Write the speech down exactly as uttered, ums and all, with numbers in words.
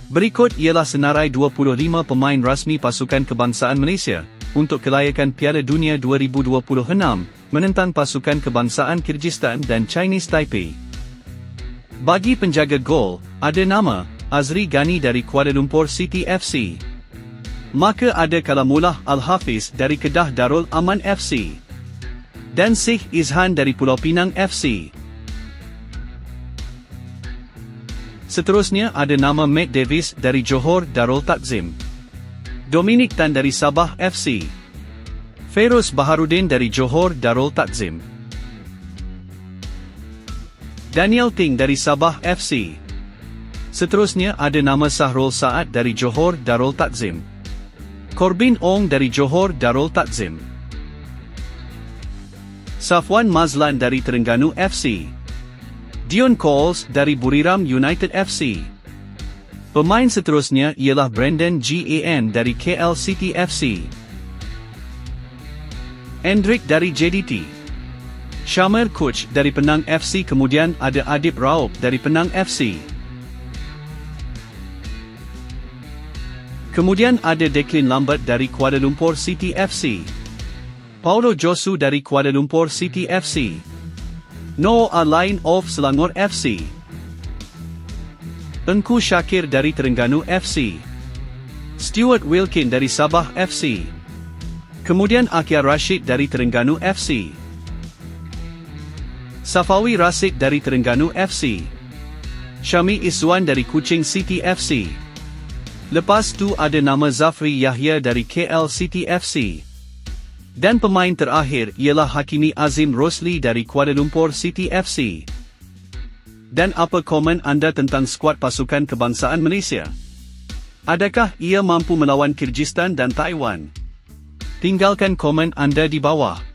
Berikut ialah senarai dua puluh lima pemain rasmi pasukan kebangsaan Malaysia untuk kelayakan Piala Dunia dua ribu dua puluh enam menentang pasukan kebangsaan Kyrgyzstan dan Chinese Taipei. Bagi penjaga gol, ada nama Azri Ghani dari Kuala Lumpur City F C. Maka ada Kalamullah Al-Hafiz dari Kedah Darul Aman F C. Dan Sikh Izhan dari Pulau Pinang F C. Seterusnya ada nama Matt Davis dari Johor Darul Takzim. Dominic Tan dari Sabah F C. Feroz Baharudin dari Johor Darul Takzim. Daniel Ting dari Sabah F C. Seterusnya ada nama Sahrul Saad dari Johor Darul Takzim. Corbin Ong dari Johor Darul Takzim. Safwan Mazlan dari Terengganu F C. Dion Coles dari Buriram United F C. Pemain seterusnya ialah Brandon Gan dari K L City F C. Endrick dari J D T. Shamir Kuch dari Penang F C. Kemudian ada Adib Raub dari Penang F C. Kemudian ada Declan Lambert dari Kuala Lumpur City F C. Paulo Josu dari Kuala Lumpur City F C. Noor Alain of Selangor F C. Engku Shakir dari Terengganu F C. Stuart Wilkin dari Sabah F C. Kemudian Akia Rashid dari Terengganu F C. Safawi Rasid dari Terengganu F C. Syami Iswan dari Kuching City F C. Lepas tu ada nama Zafri Yahya dari K L City F C. Dan pemain terakhir ialah Hakimi Azim Rosli dari Kuala Lumpur City F C. Dan apa komen anda tentang skuad pasukan kebangsaan Malaysia? Adakah ia mampu melawan Kyrgyzstan dan Taiwan? Tinggalkan komen anda di bawah.